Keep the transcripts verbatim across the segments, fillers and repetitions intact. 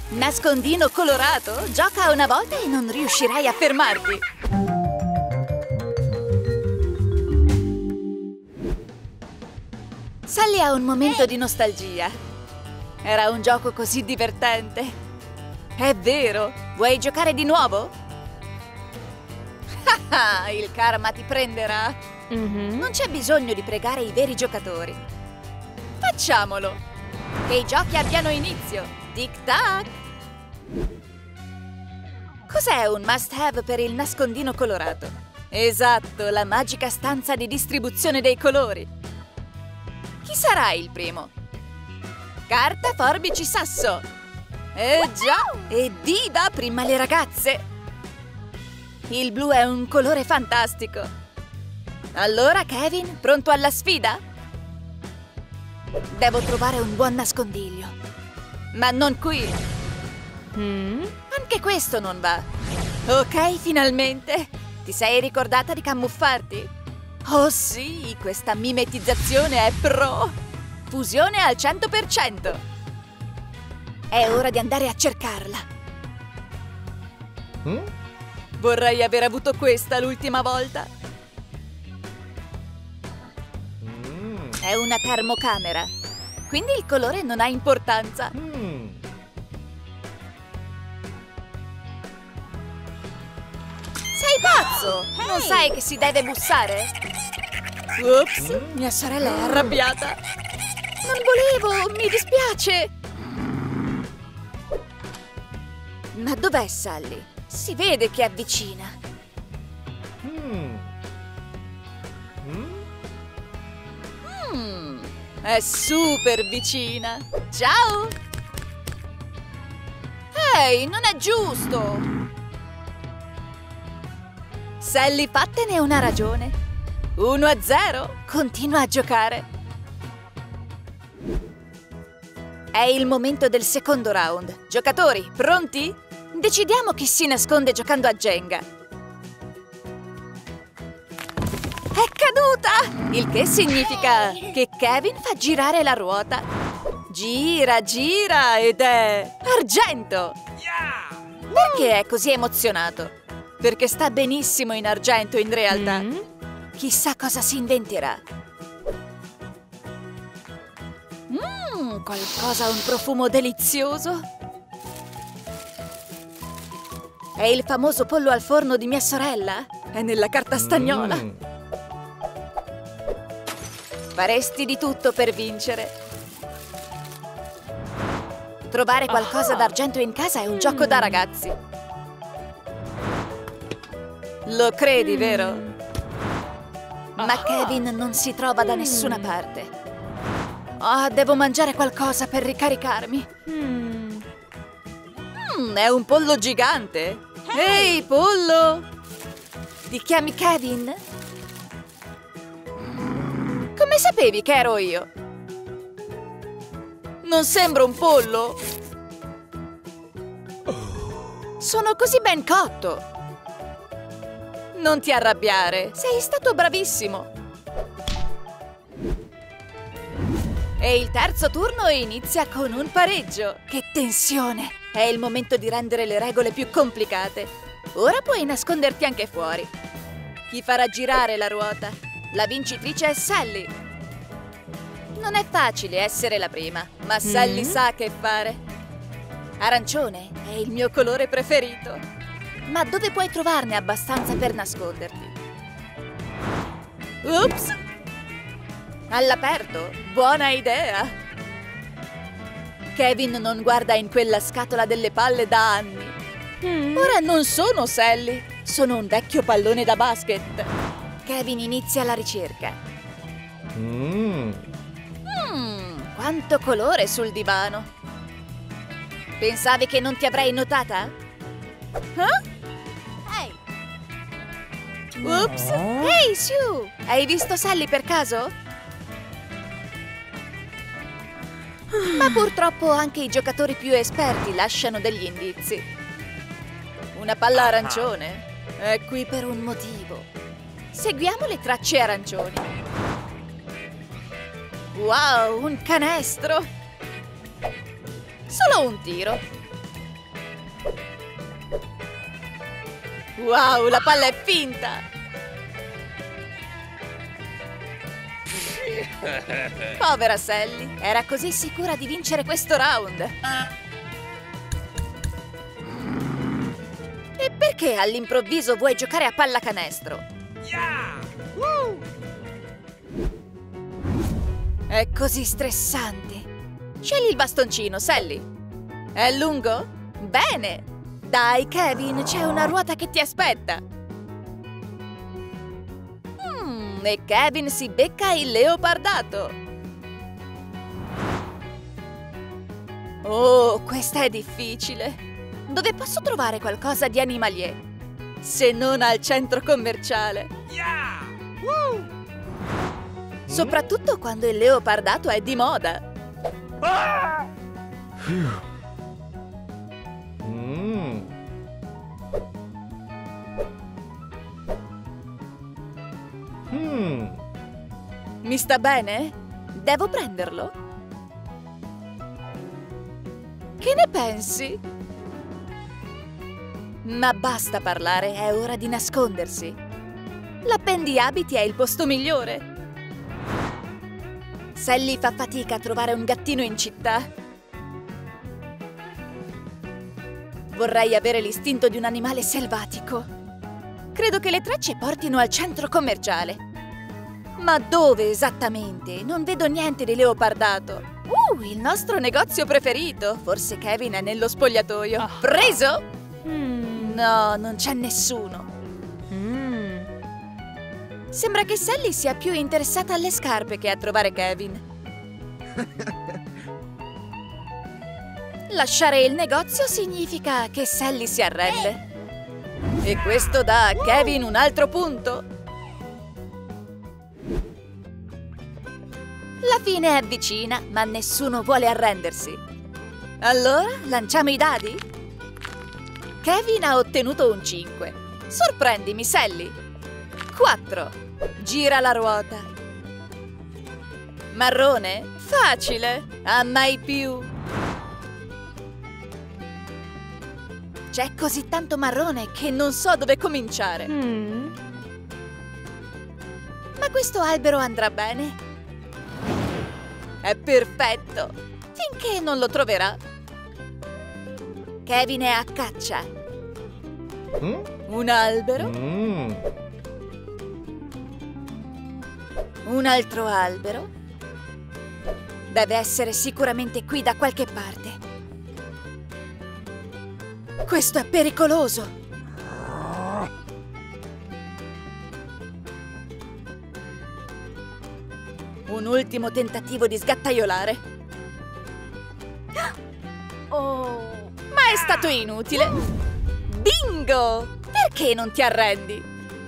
Nascondino colorato? Gioca una volta e non riuscirai a fermarti. Sally ha un momento di nostalgia. Era un gioco così divertente. È vero? Vuoi giocare di nuovo? Ah, il karma ti prenderà. Mm-hmm. Non c'è bisogno di pregare i veri giocatori. Facciamolo! Che i giochi abbiano inizio. Tic-tac! Cos'è un must-have per il nascondino colorato? Esatto, la magica stanza di distribuzione dei colori. Chi sarà il primo? Carta, forbici, sasso! Eh già! Evviva prima le ragazze! Il blu è un colore fantastico! Allora, Kevin, pronto alla sfida? Devo trovare un buon nascondiglio. Ma non qui! Mm? Anche questo non va! Ok, finalmente! Ti sei ricordata di camuffarti? Oh sì, questa mimetizzazione è pro! Fusione al cento per cento! È ora di andare a cercarla! Mm? Vorrei aver avuto questa l'ultima volta! Mm. È una termocamera, quindi il colore non ha importanza! Mm. Sei pazzo! Non sai che si deve bussare? Ops, mia sorella è arrabbiata! Non volevo, mi dispiace! Ma dov'è Sally? Si vede che è vicina. Mm. Mm. Mm, è super vicina! Ciao! Ehi, non è giusto! Sally fattene una ragione. uno a zero. Continua a giocare. È il momento del secondo round. Giocatori, pronti? Decidiamo chi si nasconde giocando a Jenga. È caduta! Il che significa che Kevin fa girare la ruota. Gira, gira ed è argento! Perché è così emozionato? Perché sta benissimo in argento in realtà. Mm? Chissà cosa si inventerà. Mmm, qualcosa ha un profumo delizioso. È il famoso pollo al forno di mia sorella? È nella carta stagnola. Mm. Faresti di tutto per vincere. Trovare qualcosa d'argento in casa è un gioco da ragazzi. Lo credi, vero? Ma Kevin non si trova da nessuna parte. Oh, devo mangiare qualcosa per ricaricarmi. Mm. Mm, è un pollo gigante. Ehi, pollo! Ti chiami Kevin? Come sapevi che ero io? Non sembro un pollo? Sono così ben cotto. Non ti arrabbiare, sei stato bravissimo. E il terzo turno inizia con un pareggio. Che tensione! È il momento di rendere le regole più complicate. Ora puoi nasconderti anche fuori. Chi farà girare la ruota? La vincitrice è Sally. Non è facile essere la prima, ma Sally Mm. sa che fare. Arancione è il mio colore preferito. Ma dove puoi trovarne abbastanza per nasconderti? Ups! All'aperto? Buona idea! Kevin non guarda in quella scatola delle palle da anni. Mm. Ora non sono Sally, sono un vecchio pallone da basket. Kevin inizia la ricerca. Mm. Mmm, quanto colore sul divano! Pensavi che non ti avrei notata? Eh? Ehi! Ups! Ehi, Sue! Hai visto Sally per caso? Ma purtroppo anche i giocatori più esperti lasciano degli indizi. Una palla arancione è qui per un motivo. Seguiamo le tracce arancioni. Wow, un canestro! Solo un tiro. Wow, la palla è finta! Povera Sally, era così sicura di vincere questo round. E perché all'improvviso vuoi giocare a pallacanestro? È così stressante. Scegli il bastoncino, Sally. È lungo? Bene! Dai, Kevin, c'è una ruota che ti aspetta. Mm, e Kevin si becca il leopardato. Oh, questa è difficile. Dove posso trovare qualcosa di animalier? Se non al centro commerciale. Soprattutto quando il leopardato è di moda. Mm. Mm. Mi sta bene? Devo prenderlo? Che ne pensi? Ma basta parlare, è ora di nascondersi. L'appendiabiti è il posto migliore. Sally fa fatica a trovare un gattino in città. Vorrei avere l'istinto di un animale selvatico. Credo che le tracce portino al centro commerciale. Ma dove esattamente? Non vedo niente di leopardato. Uh, il nostro negozio preferito. Forse Kevin è nello spogliatoio. Oh. Preso? Mm. No, non c'è nessuno. Mm. Sembra che Sally sia più interessata alle scarpe che a trovare Kevin. Lasciare il negozio significa che Sally si arrende. E questo dà a Kevin un altro punto. La fine è vicina, ma nessuno vuole arrendersi. Allora, lanciamo i dadi? Kevin ha ottenuto un cinque. Sorprendimi, Sally. quattro. Gira la ruota. Marrone? Facile. A mai più. C'è così tanto marrone che non so dove cominciare. Mm. Ma questo albero andrà bene? È perfetto, finché non lo troverà. Kevin è a caccia. Mm. Un albero, Mm. un altro albero. Deve essere sicuramente qui da qualche parte. Questo è pericoloso. Un ultimo tentativo di sgattaiolare. Oh. Ma è stato inutile. Bingo! Perché non ti arrendi?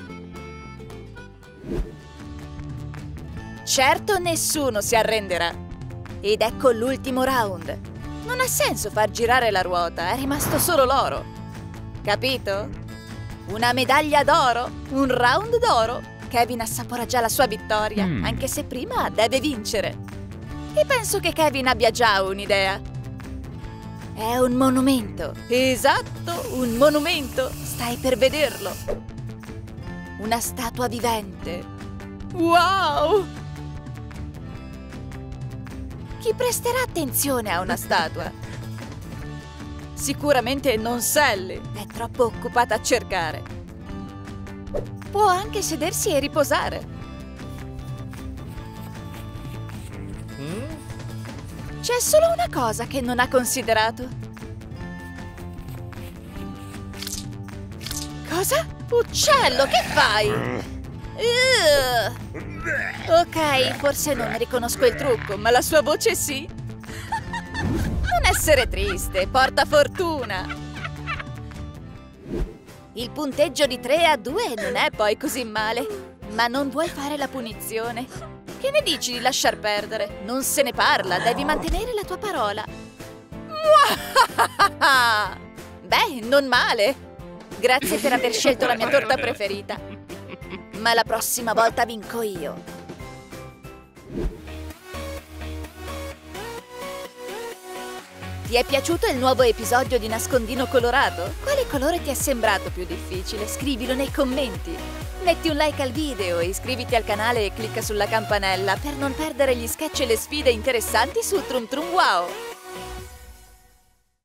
Certo, nessuno si arrenderà. Ed ecco l'ultimo round. Non ha senso far girare la ruota, è rimasto solo l'oro. Capito? Una medaglia d'oro, un round d'oro. Kevin assapora già la sua vittoria, Mm. anche se prima deve vincere. E penso che Kevin abbia già un'idea. È un monumento. Esatto, un monumento. Stai per vederlo. Una statua vivente. Wow! Chi presterà attenzione a una statua? Sicuramente non Sally. È troppo occupata a cercare. Può anche sedersi e riposare. Mm. C'è solo una cosa che non ha considerato. Cosa? Uccello, che fai? Ugh. Ok, forse non riconosco il trucco, ma la sua voce sì. Non essere triste, porta fortuna. Il punteggio di tre a due non è poi così male. Ma non vuoi fare la punizione? Che ne dici di lasciar perdere? Non se ne parla, devi mantenere la tua parola. Beh, non male. Grazie per aver scelto la mia torta preferita. Ma la prossima volta vinco io. Ti è piaciuto il nuovo episodio di Nascondino Colorato? Quale colore ti è sembrato più difficile? Scrivilo nei commenti. Metti un like al video, iscriviti al canale e clicca sulla campanella per non perdere gli sketch e le sfide interessanti su Trum Trum Wow!